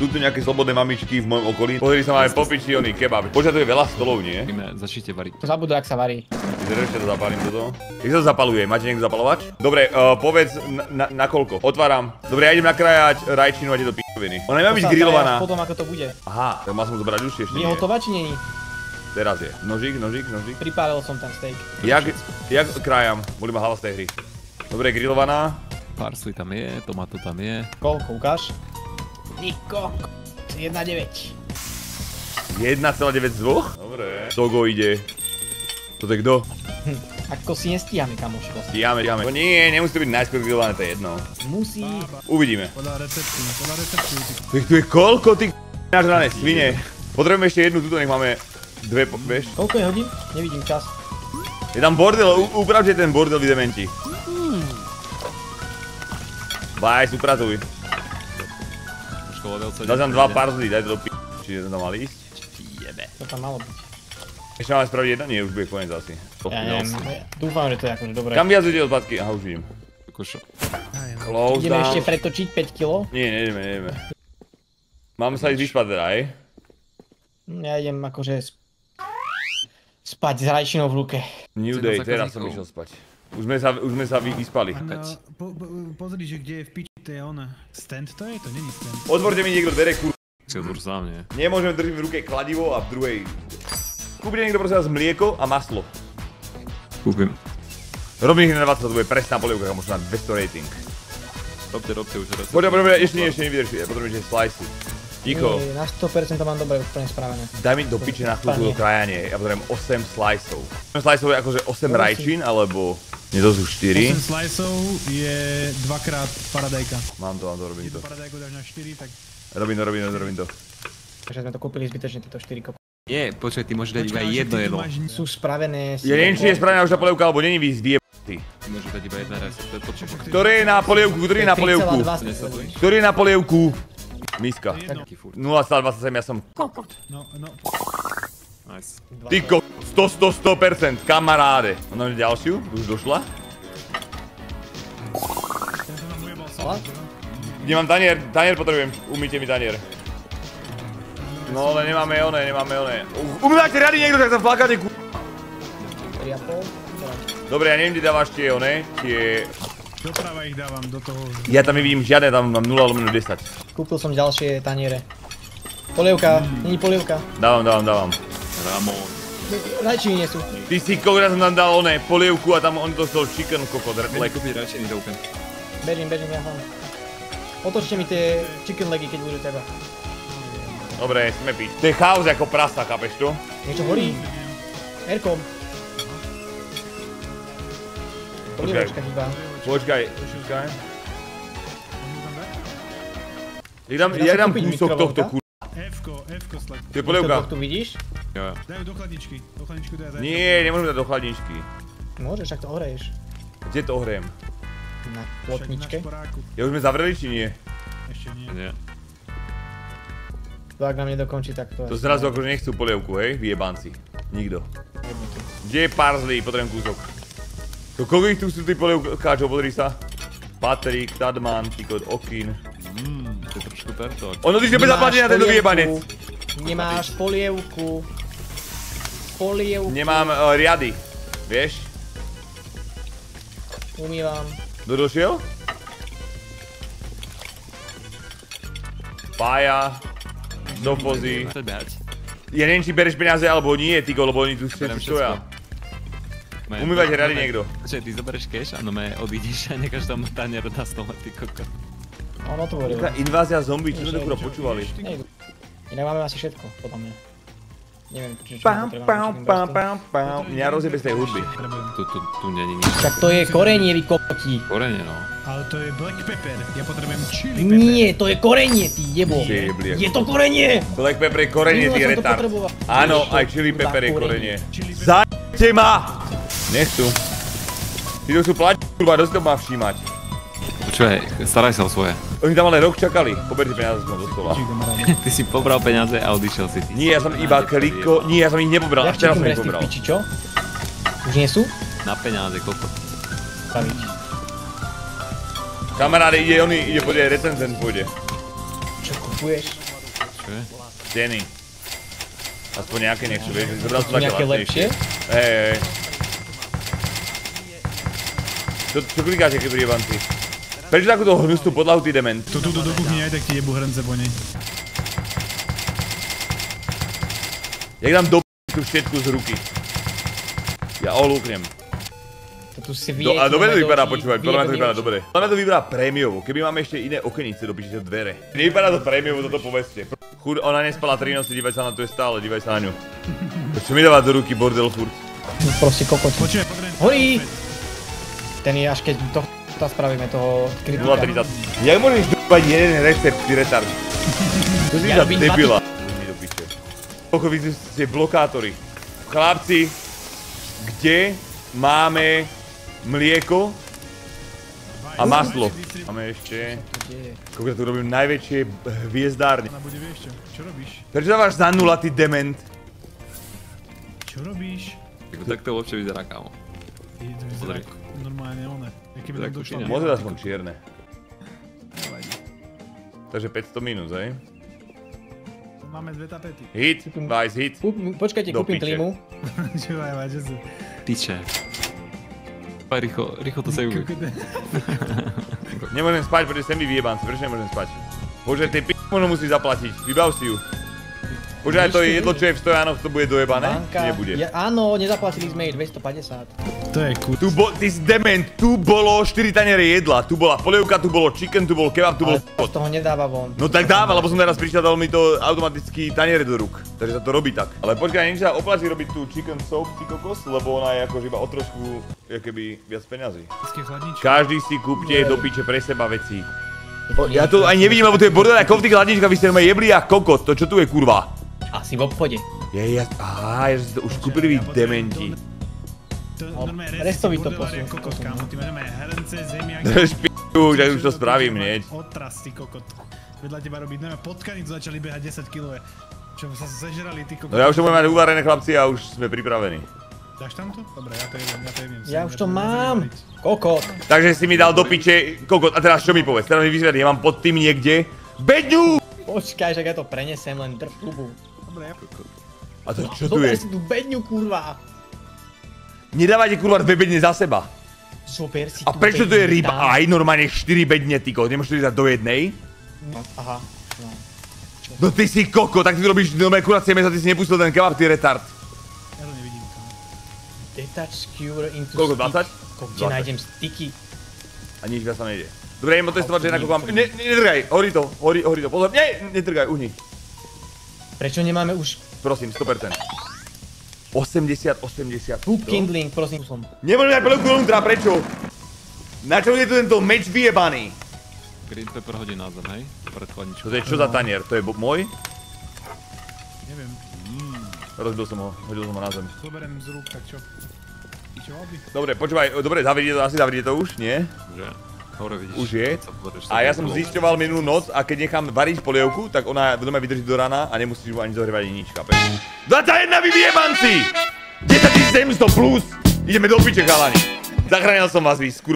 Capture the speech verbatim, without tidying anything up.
Sú tu nejaké slobodné mamičky v mojom okolí? Pozri sa, máme popiči oný kebab. Počkaj, to je veľa stolov, nie? Začnite variť. To zabudol, ak sa varí. Ešte to zapálim toto. Jak sa to zapaluje? Máte niekto zapalovač? Dobre, uh, povedz na, na, na koľko. Otváram. Dobre, ja idem nakrájať rajčinu a tieto p***viny. Ona nemá byť grillovaná. Potom ako to bude. Aha, tak mal som zobrať už ešte nie. Je hotová či nie? Teraz je. Nožík, nožík, nožík. Pripálil som ten steak. Jak, jak krájam? Boli ma hlava z tej hry. Dobre, grillovaná. Parsley tam je, tomato tam je. Koľko, ukáž? Niko, jedna deväť. jedna celá deväť z dvoch? Dobre. Togo ide. Toto je kto? Hm, ako si nestíhame, kamoško. Stíhame, stíhame. No nie, nemusí to byť najskôr grillované, to je jedno. Musí. Uvidíme. Podľa receptu, podľa receptu. Tu je koľko, ty nažrané svine. Potrebujeme ešte jednu túto, nech máme dve, vieš? Koľko je hodín? Nevidím čas. Je tam bordel, upravte ten bordel, vy dementi. Bajs, upratuj. Daj tam dva parsley, daj to do p***. Čiže to tam mal ísť? Jebe. To tam malo byť. Ešte máme spraviť jedna? Nie, už bude koniec asi. Ja neviem, dúfam, že to je akože dobré. Kam viac ide odpadky? Aha, už vidím. Close Ideme down. ešte pretočiť päť kilogramov? Nie, nejdeme, nejdeme. Máme sa ísť vyšpať teda, hej? Ja idem akože spať s rajčinou v ruke. New day, teraz som išiel spať. Už sme sa, už sme sa vyspali. Po, po, pozri, že kde je v piči, to je ona. Stand to je? To není stand. Otvorte mi niekto dvere, kur... Si otvor sám, nie? Nemôžeme držať v ruke kladivo a v druhej... Kúpite niekto prosím vás mlieko a maslo. Kúpim. Robím ich na dvadsať, to bude presná polievka, možno na dvesto rating. Robte, robte už raz. Poďme, poďme, ešte nie, ešte nevydrží, potrebujem ešte slicey. Ticho. Na sto percent to mám dobre úplne spravené. Daj mi do piče na chvíľku do krajanie, ja potrebujem osem sliceov. osem sliceov je akože osem rajčín, alebo... Nie, to sú štyri. osem sliceov je dvakrát paradajka. Mám to, mám to, robím to. Keď paradajku dáš na štyri, tak... Robím to, robím to, robím to. Takže sme to kúpili zbytočne, tieto štyri kop. Nie, počkaj, ty môžeš dať iba jedno jedlo. Sú spravené... Ja neviem, či je spravená už tá polievka, alebo není vys vyjebnutý. Ty môžeš dať iba jedna raz, to je počkaj. Ktorý je na polievku, ktorý je na polievku? Ktorý je na polievku? Miska. nula celá dvadsaťsedem, ja som kokot. No, no. Nice. Ty ko... sto, sto, sto percent, kamaráde. Máme ďalšiu, už došla. Kde mám tanier, tanier potrebujem, umýte mi tanier. No ale nemáme oné, nemáme oné. Umývajte rady niekto, tak sa flakáte ku... tri a pol. Dobre, ja neviem, kde dávaš tie oné, tie... Doprava ich dávam do toho... Ja tam nevidím žiadne, tam mám nula lomeno desať. Kúpil som ďalšie taniere. Polievka, není polievka. Dávam, dávam, dávam. Ramon. Rajčiny nie sú. Ty si koľko som tam dal oné, polievku a tam on to stol chicken kokot, leg. Kúpiť radšej do úplne. Bežím, bežím, ja mám. Otočte mi tie chicken legy, keď budú teba. Dobre, sme piť. To je chaos ako prasa, chápeš to? Niečo horí. Erkom. Polievočka chýba. Počkaj, počkaj. Ja dám kúsok tohto kur... F-ko, F-ko sled. To je polievka. Tu vidíš? Jo. Dajú do chladničky. Do chladničku daj. Nie, nemôžeme dať do chladničky. Môžeš, ak to ohreješ. Kde to ohrejem? Na plotničke. Ja už sme zavreli, či nie? Ešte nie. Nie. To ak nám nedokončí, tak to... To zrazu akože nechcú polievku, hej? Vyjebanci. Nikto. Kde je parsley? Potrebujem kúsok. To koľko ich tu sú tí polievkáčov, podri sa? Patrik, Tadman, Tikot, Okin. Mmm, to je trošku perto. Ono ty si opäť zaplatený na tento vyjebanec. Nemáš polievku. Polievku. Nemám uh, riady. Vieš? Umývam. Kto došiel? Pája. Do fozy. Ja neviem, či bereš peniaze alebo nie, tyko, lebo oni tu všetci stoja. Umývať rady niekto. Počkaj, ty zoberieš cash a no me odídeš a necháš tam tanier na stole, ty kokot. On otvoril. Taká invázia zombie, čo sme to kurva počúvali? Inak máme asi všetko, podľa mňa. Neviem, či čo Pam, pam, pam, pam, pam. Mňa rozjebe z tej hudby. Tu, tu, tu není nič. Tak to je korenie, vy kokoti. Korenie, no. Ale to je black pepper. Ja potrebujem chili pepper. Nie, to je korenie, ty jebo. Je to korenie. Black pepper je korenie, ty retard. Áno, aj chili pepper je korenie. Zajte ma! Nechcú. Ty to sú plať, kurva, dosť to má všímať. Počúvaj, staraj sa o svoje. Oni tam ale rok čakali, poberte peniaze som do stola. Ty si pobral peniaze a odišiel si ty. Nie, ja som iba kliko, nie, ja som ich nepobral, až teraz som ich pobral. Piči, čo? Už nie sú? Na peniaze, koľko? Praviť. Kamaráde, ide oni, ide pôjde, recenzent pôjde. Čo kupuješ? Čo je? Steny. Aspoň nejaké nechcú, vieš, zobral som také Nejaké lepšie? Hej, hej. Čo, čo klikáte, keď priebanci? Prečo takúto hnustú podlahu, ty dement? Tu, tu, tu do kuchyni, aj tak ti jebu hrnce po nej. Jak dám do tú štietku z ruky. Ja olúknem. To tu si Do, a dobre to vypadá, počúvaj, podľa mňa to vypadá oči. dobre. Podľa mňa to vypadá prémiovo, keby máme ešte iné okenice do piče dvere. Nevypadá to prémiovo, toto povedzte. Chud, ona nespala tri noci, dívaj sa na to je stále, dívaj sa na ňu. Čo mi dáva do ruky bordel furt? No proste kokot. Počuj, potrebujem... Horí! Ten je až keď to to spravíme, toho nula kritika. tridsať. Jak môžeš d***bať jeden recept, ty retard? To si Ja za robím debila. Mi do piče. Pocho, vy ste blokátori. Chlapci, kde máme mlieko a maslo? Máme ešte... Koľko tu robím najväčšie hviezdárne. Ona bude, vieš čo? Čo robíš? Prečo dávaš za nula, ty dement? Čo robíš? Tak to lepšie vyzerá, kámo. Je to vyzerá Pozri. ako normálne one. Keby Tak tam došla... kuchyňa. Môže aspoň čierne. Takže päťsto minus, hej? Máme dve tapety. Hit, vice hit. Kúp, počkajte, Do kúpim piče. klímu. Čo aj máš, že sú... Piče. Paj, rýchlo, rýchlo to savuj. Nemôžem spať, pretože sem vy vyjebanci, prečo nemôžem spať? Bože, tej p*** možno musí zaplatiť, vybav si ju. Bože, aj to jedlo, čo je v stojanoch, to bude dojebané? Banka. Nebude. Ja, áno, nezaplatili sme jej dvestopäťdesát. To je kút. Tu bol, ty si dement, tu bolo štyri taniere jedla, tu bola polievka, tu bolo chicken, tu bol kebab, tu bol Ale to z toho nedáva von. No tak dáva, lebo som teraz prišiel, dal mi to automaticky taniere do rúk. Takže sa to robí tak. Ale počkaj, niečo sa oplatí robiť tú chicken soup, ty kokos, lebo ona je akože iba o trošku, keby viac peňazí. Také chladničky. Každý si kúpte do piče pre seba veci. O, ja to aj nevidím, lebo to je bordel ako v tých hladničkách, vy ste ma jebli a kokot, to čo tu je kurva? Asi v obchode. Je, ja, á, ja že si to už kúpili vy dementi. To normálne Restovi to bordelári posunú. ako kokot, kámo. Ty máš normálne hrnce, zemiaky. Drž p***u, že už to spravím hneď. Otras, ty kokot. Vedľa teba robiť normálne potkanicu, začali behať desať kilové. Čo sa zežrali, ty kokot. No ja už to budem mať uvarené chlapci a už sme pripravení. Dáš tam to? Dobre, ja to jedem, ja to jedem. Ja už to mám. Kokot. Takže si mi dal do piče, kokot, a teraz čo mi povedz? Teraz mi vysvetli, ja mám pod tým niekde bedňu! Počkaj, že ja to prenesem, len drž klubu. Dobre, ja... A to čo tu Zober je? si tú bedňu, kurva. Nedávajte kurva dve bedne za seba. Zober si A tú prečo tu je bedňu ryba? tam. Aj normálne štyri bedne, ty kokot, nemôžeš to dať do jednej? No, aha. No. No ty si koko, tak ty robíš normálne kuracie mäso, ty si nepustil ten kebab, ty retard. Ja to nevidím, kámo. Detach skewer into Koľko, stick. dvadsať? Ko, kde dvadsať. nájdem sticky? A nič viac sa nejde. Dobre, idem otestovať, že jednak mám... Ne, ne, nedrgaj, horí to, horí, horí to, pozor, nie, nedrgaj, uhni. Prečo nemáme už Prosím, sto percent. osemdesiat, osemdesiat. food kindling, prosím som. Nemôžem mať pelovku dovnútra, prečo? Na čo je tu tento meč vyjebaný? Green pepper hodí na zem, hej? Pred chladničkou. To je čo za tanier? To je bo- môj? Neviem. Rozbil som ho, hodil som ho na zem. Zoberiem z rúk, tak čo? Čo by? Dobre, počúvaj, dobre, zavrie to, asi zavrie to už, nie? Že? Hore vidíš. Už je. keď sa pozrieš, A ja sa som to zisťoval minulú noc a keď nechám variť polievku, tak ona doma vydrží do rána a nemusíš ju ani zohrievať ani nič, chápeš? dvadsaťjeden vy vyjebanci! desaťtisíc sedemsto plus! Ideme do piče, chalani! Zachránil som vás, vy skur...